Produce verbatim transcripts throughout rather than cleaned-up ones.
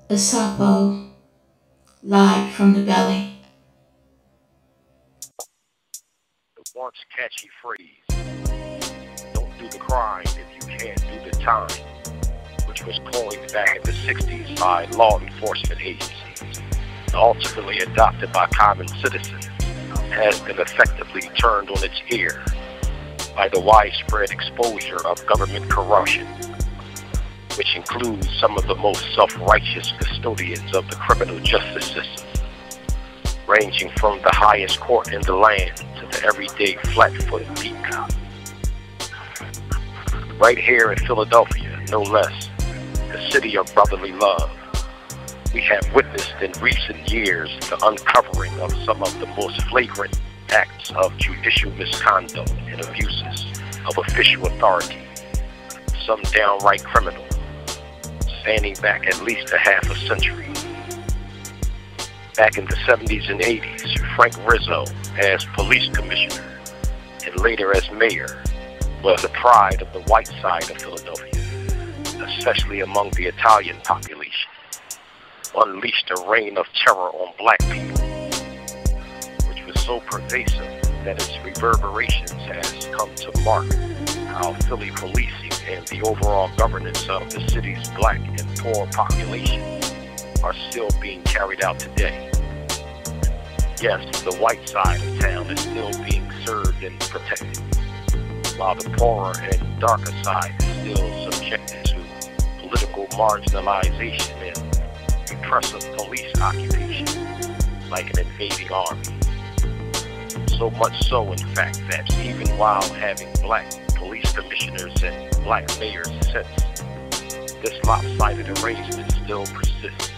Asapo, live from the belly. The once catchy phrase, don't do the crime if you can't do the time, which was coined back in the sixties by law enforcement agencies, and ultimately adopted by common citizens, has been effectively turned on its ear by the widespread exposure of government corruption, which includes some of the most self-righteous custodians of the criminal justice system, ranging from the highest court in the land to the everyday flat-footed beat cop. Right here in Philadelphia, no less, the city of brotherly love, we have witnessed in recent years the uncovering of some of the most flagrant acts of judicial misconduct and abuses of official authority, some downright criminal, spanning back at least a half a century. Back in the seventies and eighties, Frank Rizzo, as police commissioner and later as mayor, was the pride of the white side of Philadelphia, especially among the Italian population, unleashed a reign of terror on black people, which was so pervasive that its reverberations has come to mark how Philly policing and the overall governance of the city's black and poor population are still being carried out today. Yes, the white side of town is still being served and protected, while the poorer and darker side is still subjected to political marginalization and repressive police occupation like an invading army. So much so, in fact, that even while having black police commissioners and black mayors since, this lopsided arrangement still persists.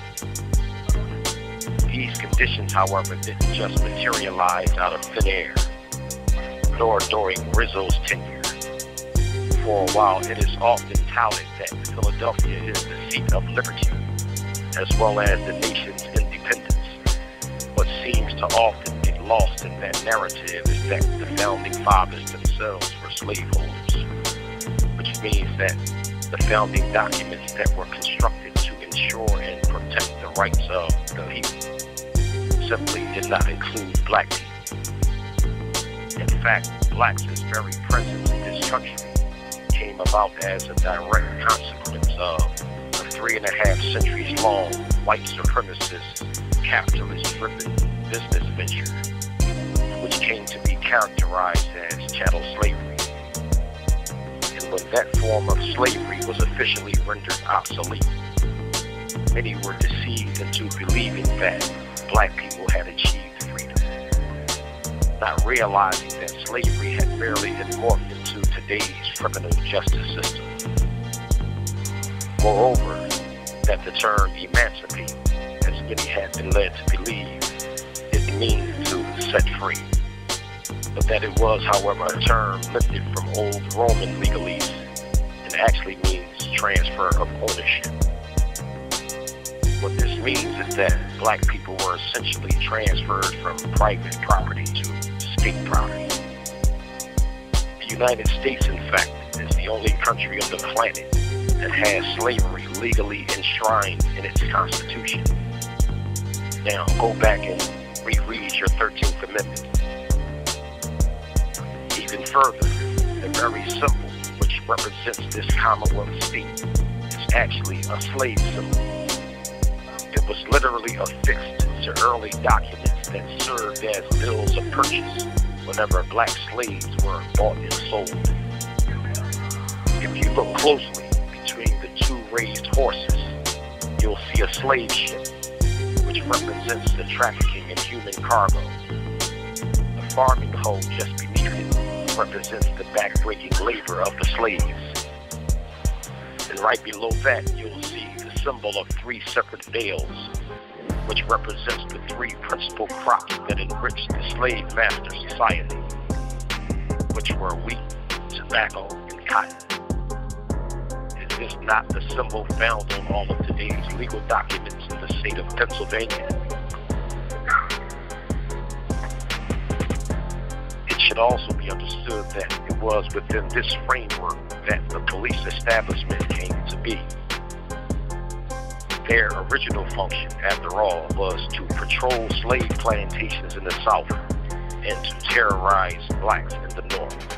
These conditions, however, didn't just materialize out of thin air, nor during Rizzo's tenure. For a while, it is often touted that Philadelphia is the seat of liberty, as well as the nation's independence. What seems to often get lost in that narrative is that the founding fathers themselves were slaveholders, which means that the founding documents that were constructed to ensure and protect the rights of the people simply did not include black people. In fact, blacks' very presence in this country came about as a direct consequence of a three and a half centuries long white supremacist, capitalist-driven business venture, which came to be characterized as chattel slavery. And when that form of slavery was officially rendered obsolete, many were deceived into believing that black people had achieved freedom, not realizing that slavery had barely been morphed into today's criminal justice system. Moreover, that the term emancipate, as many have been led to believe, didn't mean to set free, but that it was, however, a term lifted from old Roman legalese and actually means transfer of ownership. What this means is that black people were essentially transferred from private property to state property. The United States, in fact, is the only country on the planet that has slavery legally enshrined in its constitution. Now, go back and reread your thirteenth Amendment. Even further, the very symbol which represents this Commonwealth state is actually a slave symbol. It was literally affixed to early documents that served as bills of purchase whenever black slaves were bought and sold. If you look closely between the two raised horses, you'll see a slave ship, which represents the trafficking in human cargo. The farming hoe just beneath it represents the backbreaking labor of the slaves. And right below that, you'll see the symbol of three separate bales, which represents the three principal crops that enriched the slave master society, which were wheat, tobacco, and cotton. Is this not the symbol found on all of today's legal documents in the state of Pennsylvania? It should also be understood that it was within this framework that the police establishment came to be. Their original function, after all, was to patrol slave plantations in the South and to terrorize blacks in the North.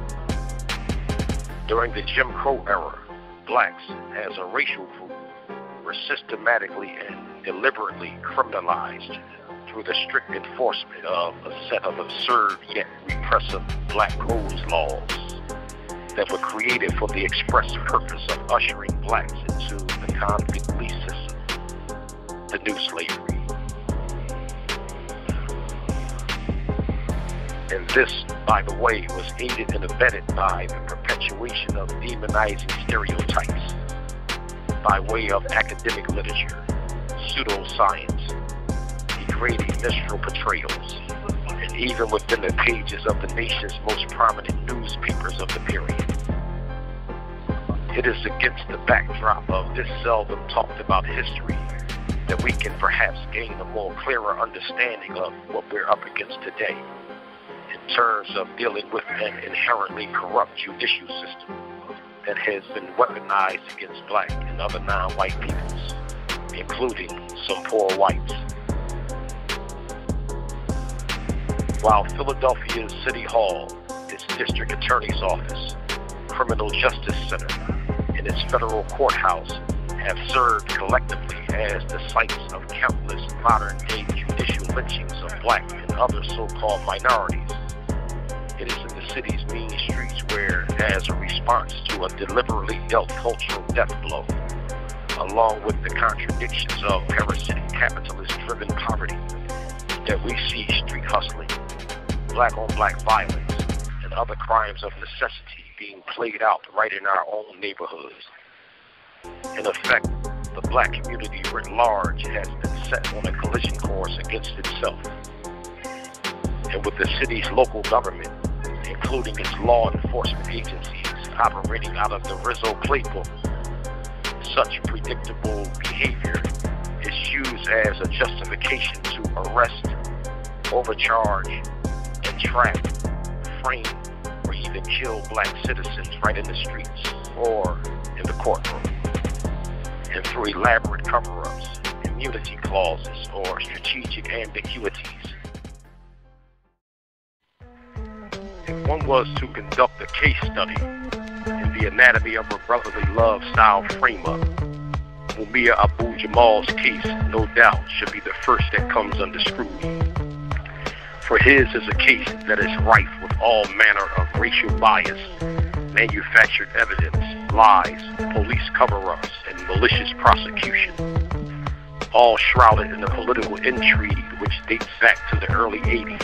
During the Jim Crow era, blacks as a racial group were systematically and deliberately criminalized through the strict enforcement of a set of absurd yet repressive black codes laws that were created for the express purpose of ushering blacks into the convict lease system, the new slavery. And this, by the way, was aided and abetted by the perpetuation of demonizing stereotypes by way of academic literature, pseudoscience, degrading minstrel portrayals, and even within the pages of the nation's most prominent newspapers of the period. It is against the backdrop of this seldom talked about history that we can perhaps gain a more clearer understanding of what we're up against today in terms of dealing with an inherently corrupt judicial system that has been weaponized against black and other non-white peoples, including some poor whites. While Philadelphia's City Hall, its district attorney's office, criminal justice center, and its federal courthouse have served collectively as the sites of countless modern-day judicial lynchings of black and other so-called minorities, it is in the city's mean streets where, as a response to a deliberately dealt cultural death blow, along with the contradictions of parasitic capitalist-driven poverty, that we see street hustling, black-on-black violence, and other crimes of necessity being played out right in our own neighborhoods. In effect, the black community writ large has been set on a collision course against itself. And with the city's local government, including its law enforcement agencies, operating out of the Rizzo playbook, such predictable behavior is used as a justification to arrest, overcharge, entrap, frame, or even kill black citizens right in the streets or in the courtroom. And through elaborate cover-ups, immunity clauses, or strategic ambiguities. If one was to conduct a case study in the anatomy of a brotherly love style frame-up, Mumia Abu-Jamal's case, no doubt, should be the first that comes under scrutiny. For his is a case that is rife with all manner of racial bias, manufactured evidence, lies, police cover-ups, and malicious prosecution, all shrouded in a political intrigue which dates back to the early eighties.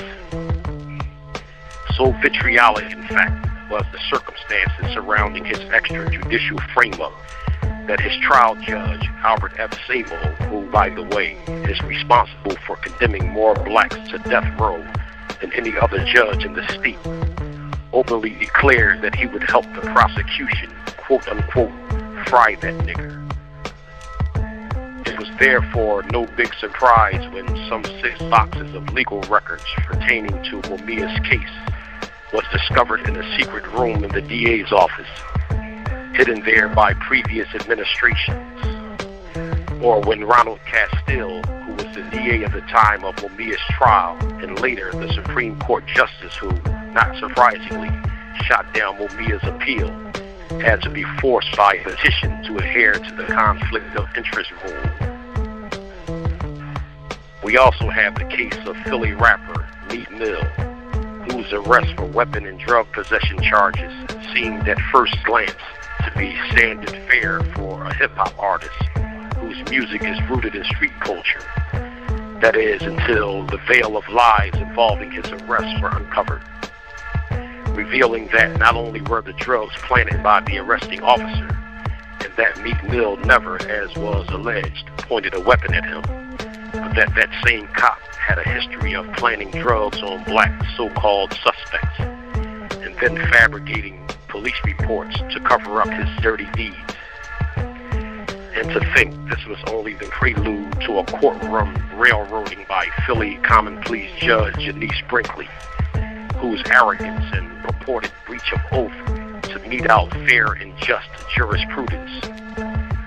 So vitriolic, in fact, was the circumstances surrounding his extrajudicial frame-up that his trial judge, Albert F. Sabo, who, by the way, is responsible for condemning more blacks to death row than any other judge in the state, openly declared that he would help the prosecution, quote-unquote, fry that nigger. It was therefore no big surprise when some six boxes of legal records pertaining to Mumia's case was discovered in a secret room in the D A's office, hidden there by previous administrations, or when Ronald Castile, who was the D A at the time of Mumia's trial and later the Supreme Court Justice who, not surprisingly, shot down Mumia's appeal, had to be forced by petition to adhere to the conflict of interest rule. We also have the case of Philly rapper Meek Mill, whose arrest for weapon and drug possession charges seemed at first glance to be standard fare for a hip-hop artist whose music is rooted in street culture. That is, until the veil of lies involving his arrest were uncovered, revealing that not only were the drugs planted by the arresting officer, and that Meek Mill never, as was alleged, pointed a weapon at him, but that that same cop had a history of planting drugs on black so-called suspects, and then fabricating police reports to cover up his dirty deeds. And to think this was only the prelude to a courtroom railroading by Philly Common Pleas Judge Janice Brinkley, whose arrogance and purported breach of oath to mete out fair and just jurisprudence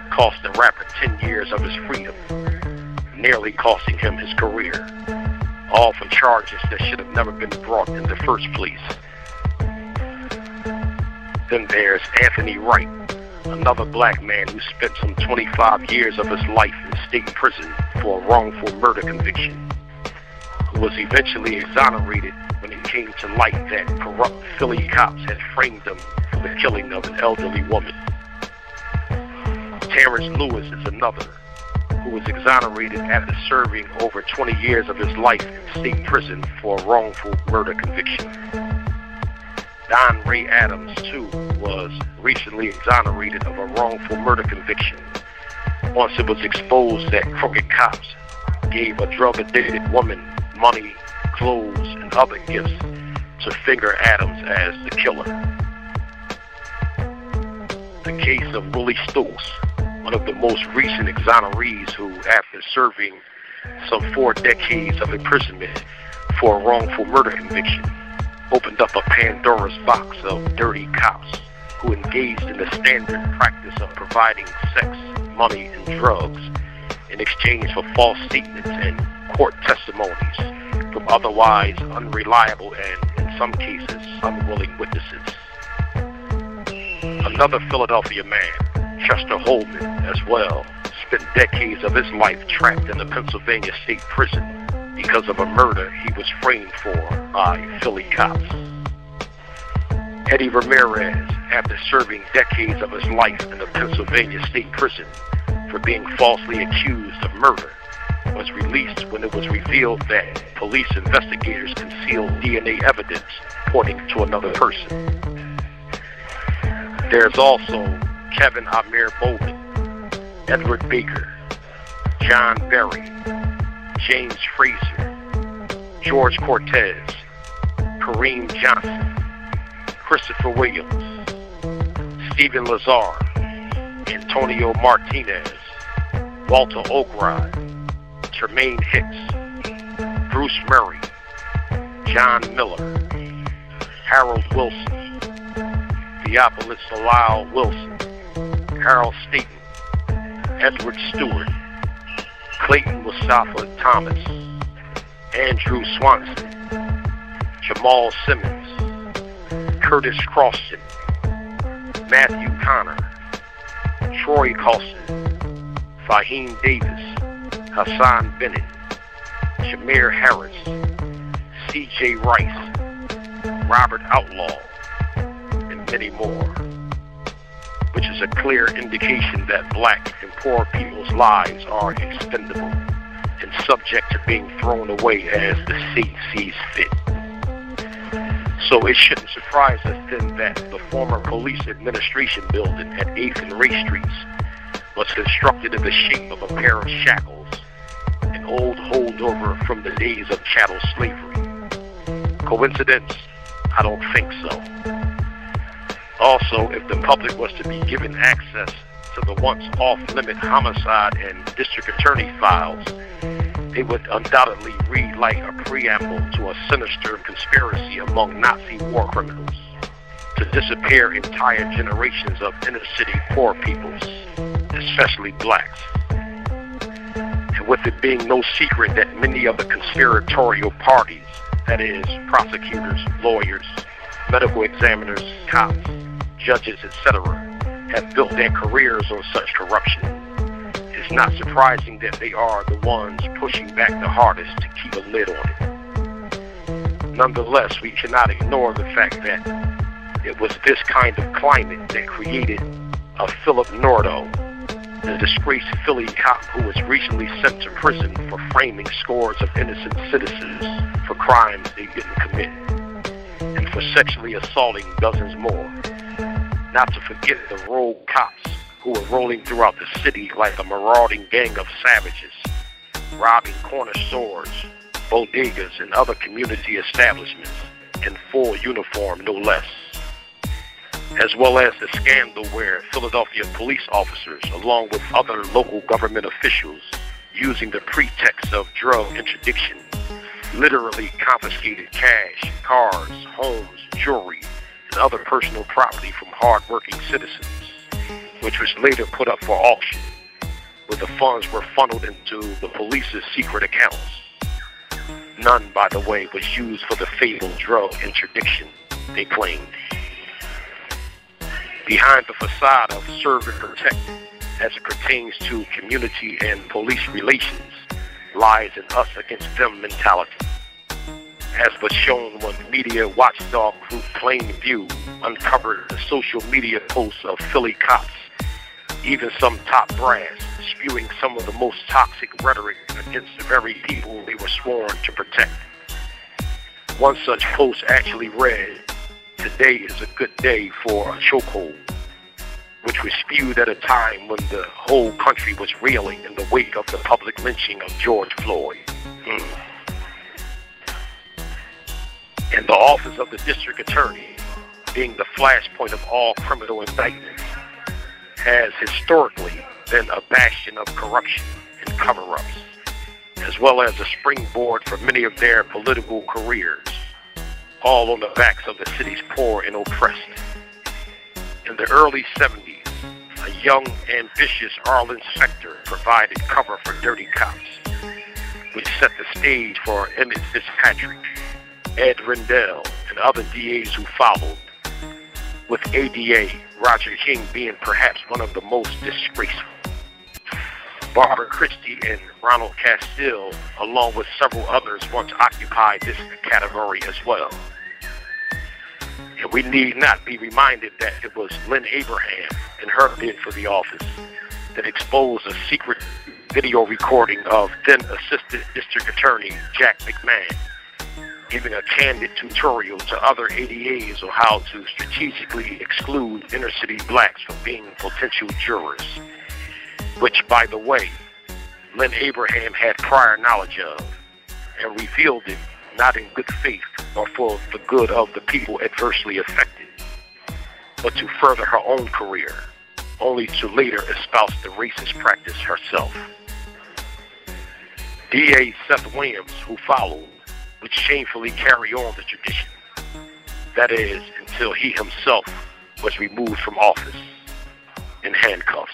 cost the rapper ten years of his freedom, nearly costing him his career, all for charges that should have never been brought in the first place. Then there's Anthony Wright, another black man who spent some twenty-five years of his life in state prison for a wrongful murder conviction, who was eventually exonerated when it came to light that corrupt Philly cops had framed him for the killing of an elderly woman. Terrence Lewis is another, who was exonerated after serving over twenty years of his life in state prison for a wrongful murder conviction. Don Ray Adams, too, was recently exonerated of a wrongful murder conviction once it was exposed that crooked cops gave a drug-addicted woman money, clothes, and other gifts to finger Adams as the killer. The case of Willie Stokes, one of the most recent exonerees who, after serving some four decades of imprisonment for a wrongful murder conviction, opened up a Pandora's box of dirty cops who engaged in the standard practice of providing sex, money, and drugs in exchange for false statements and court testimonies from otherwise unreliable and, in some cases, unwilling witnesses. Another Philadelphia man, Chester Holman, as well, spent decades of his life trapped in a Pennsylvania state prison because of a murder he was framed for by Philly cops. Eddie Ramirez, after serving decades of his life in a Pennsylvania state prison for being falsely accused of murder, was released when it was revealed that police investigators concealed D N A evidence pointing to another person. There's also Kevin Amir Bowman, Edward Baker, John Berry, James Frazier, George Cortez, Kareem Johnson, Christopher Williams, Stephen Lazar, Antonio Martinez, Walter Oakroyd, Tremaine Hicks, Bruce Murray, John Miller, Harold Wilson, Theophilus Bilal Wilson, Harold Staten, Edward Stewart, Clayton Mustafa Thomas, Andrew Swanson, Jamal Simmons, Curtis Croston, Matthew Connor, Troy Colson, Fahim Davis, Hassan Bennett, Shamir Harris, C J Rice, Robert Outlaw, and many more, which is a clear indication that black and poor people's lives are expendable and subject to being thrown away as the state sees fit. So it shouldn't surprise us then that the former police administration building at eighth and Ray Streets was constructed in the shape of a pair of shackles, an old holdover from the days of chattel slavery. Coincidence? I don't think so. Also, if the public was to be given access to the once off-limit homicide and district attorney files, they would undoubtedly read like a preamble to a sinister conspiracy among Nazi war criminals to disappear entire generations of inner-city poor peoples, especially blacks. And with it being no secret that many of the conspiratorial parties, that is, prosecutors, lawyers, medical examiners, cops, judges, et cetera, have built their careers on such corruption, it's not surprising that they are the ones pushing back the hardest to keep a lid on it. Nonetheless, we cannot ignore the fact that it was this kind of climate that created a Philip Nordo, the disgraced Philly cop who was recently sent to prison for framing scores of innocent citizens for crimes they didn't commit, and for sexually assaulting dozens more. Not to forget the rogue cops who were rolling throughout the city like a marauding gang of savages, robbing corner stores, bodegas, and other community establishments in full uniform, no less. As well as the scandal where Philadelphia police officers, along with other local government officials, using the pretext of drug interdiction, literally confiscated cash, cars, homes, jewelry, and other personal property from hard-working citizens, which was later put up for auction, where the funds were funneled into the police's secret accounts. None, by the way, was used for the fatal drug interdiction, they claimed. Behind the facade of serve and protect, as it pertains to community and police relations, lies an us against them mentality. As was shown when media watchdog group Plain View uncovered the social media posts of Philly cops, even some top brass spewing some of the most toxic rhetoric against the very people they were sworn to protect. One such post actually read, "Today is a good day for a chokehold," which was spewed at a time when the whole country was reeling in the wake of the public lynching of George Floyd. Mm. And the office of the district attorney, being the flashpoint of all criminal indictments, has historically been a bastion of corruption and cover-ups, as well as a springboard for many of their political careers, all on the backs of the city's poor and oppressed. In the early seventies, a young, ambitious Arlen Specter provided cover for Dirty Cops, which set the stage for Emmett Fitzpatrick, Ed Rendell, and other D As who followed, with A D A Roger King being perhaps one of the most disgraceful. Barbara Christie and Ronald Castile, along with several others, once occupied this category as well. And we need not be reminded that it was Lynn Abraham and her bid for the office that exposed a secret video recording of then Assistant District Attorney Jack McMahon giving a candid tutorial to other A D As on how to strategically exclude inner city blacks from being potential jurors, which, by the way, Lynn Abraham had prior knowledge of and revealed it not in good faith or for the good of the people adversely affected, but to further her own career, only to later espouse the racist practice herself. D A Seth Williams, who followed, would shamefully carry on the tradition. That is, until he himself was removed from office in handcuffs.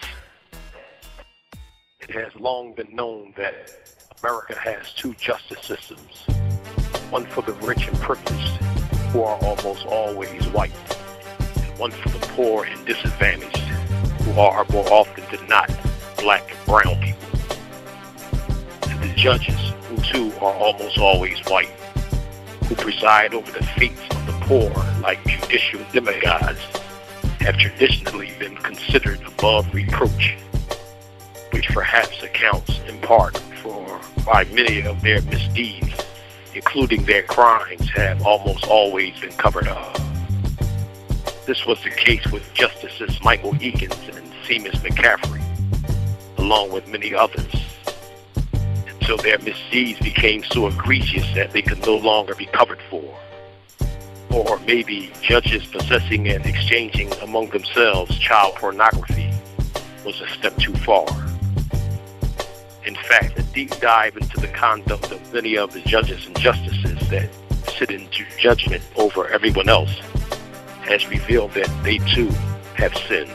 It has long been known that America has two justice systems, one for the rich and privileged, who are almost always white, and one for the poor and disadvantaged, who are more often than not black and brown people. And the judges, who too are almost always white, who preside over the fates of the poor like judicial demigods, have traditionally been considered above reproach, which perhaps accounts in part for why many of their misdeeds, including their crimes, have almost always been covered up. This was the case with Justices Michael Eakins and Seamus McCaffrey, along with many others, until their misdeeds became so egregious that they could no longer be covered for. Or maybe judges possessing and exchanging among themselves child pornography was a step too far. In fact, a deep dive into the conduct of many of the judges and justices that sit into judgment over everyone else has revealed that they too have sinned.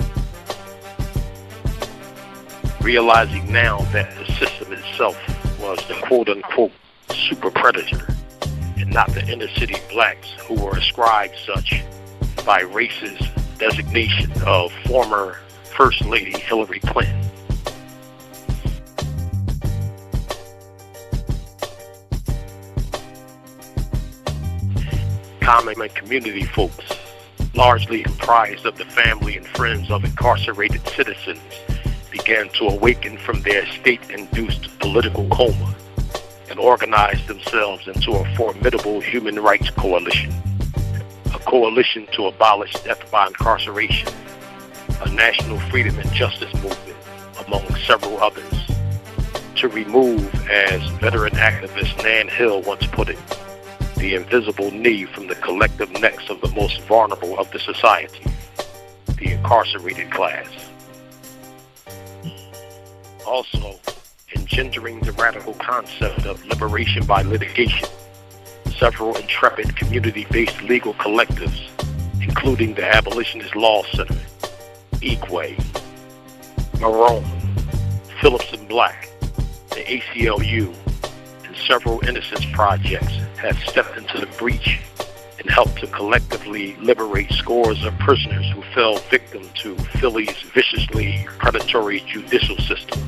Realizing now that the system itself was the quote-unquote super predator and not the inner city blacks who were ascribed such by racist designation of former First Lady Hillary Clinton. Common and community folks, largely comprised of the family and friends of incarcerated citizens, began to awaken from their state-induced political coma and organize themselves into a formidable human rights coalition, a coalition to abolish death by incarceration, a national freedom and justice movement, among several others, to remove, as veteran activist Nan Hill once put it, the invisible knee from the collective necks of the most vulnerable of the society, the incarcerated class. Also, engendering the radical concept of liberation by litigation, several intrepid community-based legal collectives, including the Abolitionist Law Center, Equay, Marone, Phillips and Black, the A C L U, and several Innocence projects have stepped into the breach and helped to collectively liberate scores of prisoners who fell victim to Philly's viciously predatory judicial system.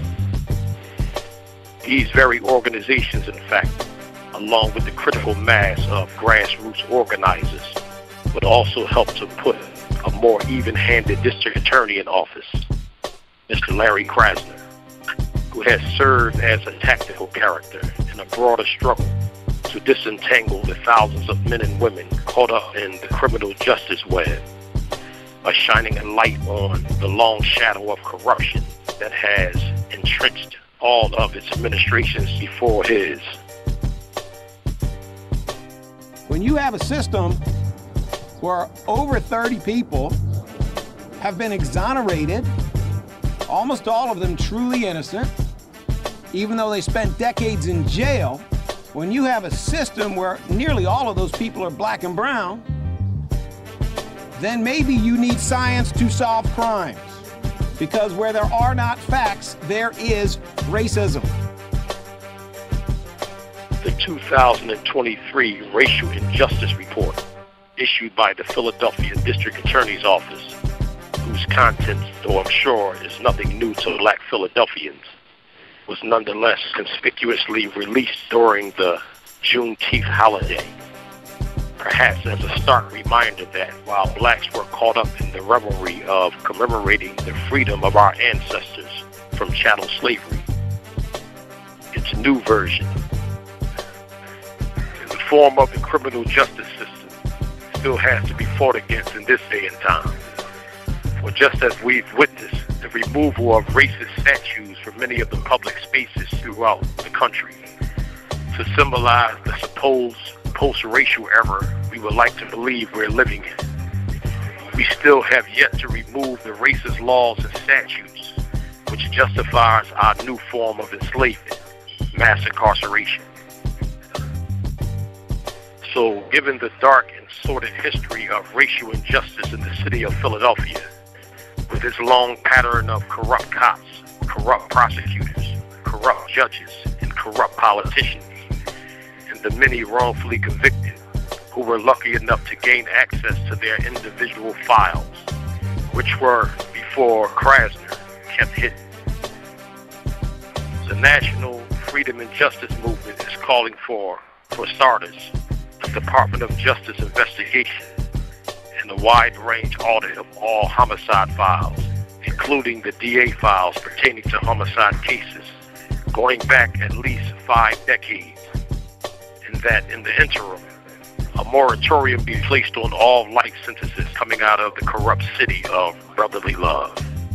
These very organizations, in fact, along with the critical mass of grassroots organizers, would also help to put a more even-handed district attorney in office, Mister Larry Krasner, who has served as a tactical character in a broader struggle to disentangle the thousands of men and women caught up in the criminal justice web by shining a light on the long shadow of corruption that has entrenched all of its administrations before his. When you have a system where over thirty people have been exonerated, almost all of them truly innocent, even though they spent decades in jail, when you have a system where nearly all of those people are black and brown, then maybe you need science to solve crimes. Because where there are not facts, there is racism. The two thousand twenty-three Racial Injustice Report, issued by the Philadelphia District Attorney's Office, whose contents, though I'm sure is nothing new to black Philadelphians, was nonetheless conspicuously released during the Juneteenth holiday, perhaps as a stark reminder that while blacks were caught up in the revelry of commemorating the freedom of our ancestors from chattel slavery, its new version, in the form of the criminal justice system, still has to be fought against in this day and time. For just as we've witnessed the removal of racist statues from many of the public spaces throughout the country to symbolize the supposed post-racial era we would like to believe we're living in, we still have yet to remove the racist laws and statutes which justifies our new form of enslavement, mass incarceration. So, given the dark and sordid history of racial injustice in the city of Philadelphia, with its long pattern of corrupt cops, corrupt prosecutors, corrupt judges, and corrupt politicians, and the many wrongfully convicted who were lucky enough to gain access to their individual files, which were, before Krasner, kept hidden. The National Freedom and Justice Movement is calling for, for starters, the Department of Justice investigation and a wide-range audit of all homicide files, including the D A files pertaining to homicide cases going back at least five decades, and that in the interim, a moratorium be placed on all life sentences coming out of the corrupt city of brotherly love.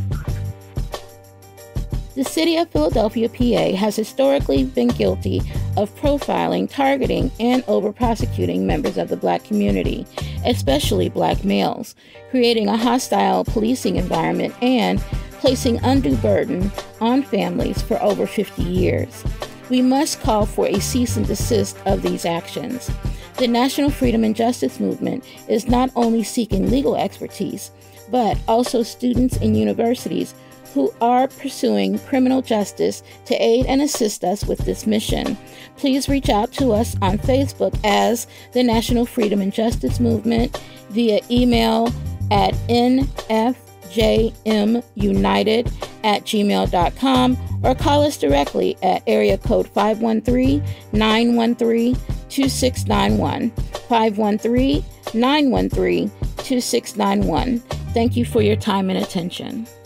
The city of Philadelphia, P A has historically been guilty of profiling, targeting, and over-prosecuting members of the black community, especially black males, creating a hostile policing environment and placing undue burden on families for over fifty years. We must call for a cease and desist of these actions. The National Freedom and Justice Movement is not only seeking legal expertise, but also students in universities who are pursuing criminal justice to aid and assist us with this mission. Please reach out to us on Facebook as the National Freedom and Justice Movement via email at n f j m united at gmail dot com or call us directly at area code five one three, nine one three, two six nine one, five one three, nine one three, two six nine one. Thank you for your time and attention.